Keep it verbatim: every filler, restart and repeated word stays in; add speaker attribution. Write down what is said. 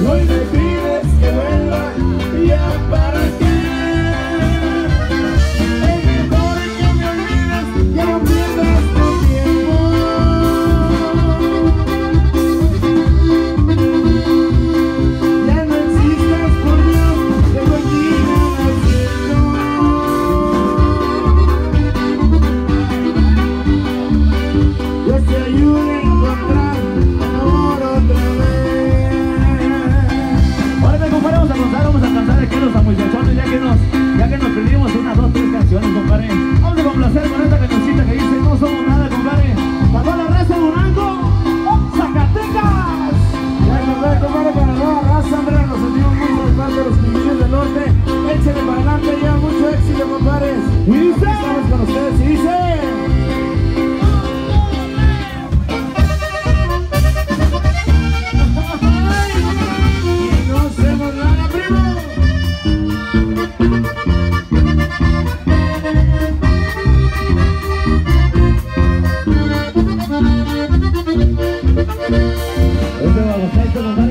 Speaker 1: Hoy me pides que vuelva ya para ti. Es mejor que me olvides, que no pierdas tu tiempo. Ya no existas, por Dios, te contigo al cielo. Dios te ayude a encontrar amor otra vez.
Speaker 2: Ahora, compadre, vamos a cantar, vamos a cantar aquí los muchachones, ya que nos, ya que nos pedimos unas, dos, tres canciones, compadre. Vamos a complacer con esta cancioncita que dice no somos nada, compadre. Para toda la raza de Durango, Zacatecas.
Speaker 1: Ya compadre, compadre, para la nueva raza, hombre, nos sentimos muy por parte de los Quinquillos del Norte. Échale para adelante ya, mucho éxito, compadres.
Speaker 2: Y dice,
Speaker 1: Estamos con ustedes y dice... Y no hacemos nada, primo.
Speaker 2: este babosaito nos va